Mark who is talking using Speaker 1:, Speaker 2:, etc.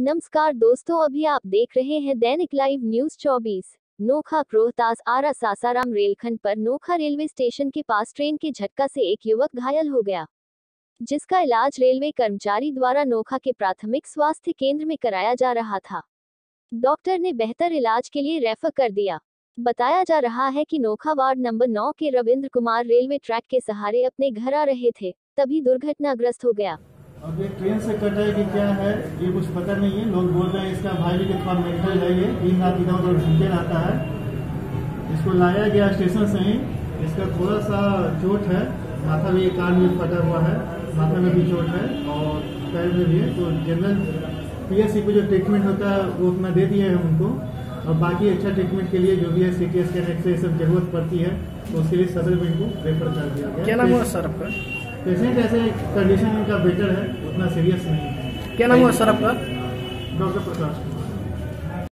Speaker 1: नमस्कार दोस्तों, अभी आप देख रहे हैं दैनिक लाइव न्यूज 24। नोखा रोहतास आरा सासाराम रेलखंड पर नोखा रेलवे स्टेशन के पास ट्रेन के झटका से एक युवक घायल हो गया, जिसका इलाज रेलवे कर्मचारी द्वारा नोखा के प्राथमिक स्वास्थ्य केंद्र में कराया जा रहा था। डॉक्टर ने बेहतर इलाज के लिए रेफर कर दिया। बताया जा रहा है कि नोखा वार्ड नंबर 9 के रविंद्र कुमार रेलवे ट्रैक के सहारे अपने घर आ रहे थे, तभी दुर्घटनाग्रस्त हो गया।
Speaker 2: अब ये ट्रेन से कटा है कि क्या है ये कुछ पता नहीं है। लोग बोल रहे हैं इसका भाई भी थोड़ा मेंटल है, ये दिन रात इधर उधर घूमते रहता है। इसको लाया गया स्टेशन से ही। इसका थोड़ा सा चोट है, माथा भी कान में फटा हुआ है, माथा में भी चोट है और पैर में भी है। तो जनरल पीएससी को जो ट्रीटमेंट होता है वो उतना दे दिए हैं उनको, और बाकी अच्छा ट्रीटमेंट के लिए जो भी है CT स्कैन एक्सरे सब जरूरत पड़ती है तो उसके लिए सदर में इनको रेफर कर दिया गया।
Speaker 3: क्या नाम हुआ सर आपका?
Speaker 2: पेशेंट ऐसे कंडीशन इनका बेटर है, उतना सीरियस नहीं है।
Speaker 3: क्या नाम हुआ सर आपका?
Speaker 2: डॉक्टर प्रकाश।